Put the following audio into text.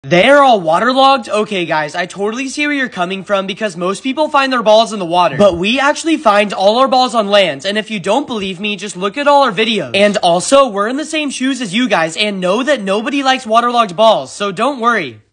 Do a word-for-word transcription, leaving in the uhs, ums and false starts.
They're all waterlogged? Okay guys, I totally see where you're coming from because most people find their balls in the water. But we actually find all our balls on land, and if you don't believe me, just look at all our videos. And also, we're in the same shoes as you guys and know that nobody likes waterlogged balls, so don't worry.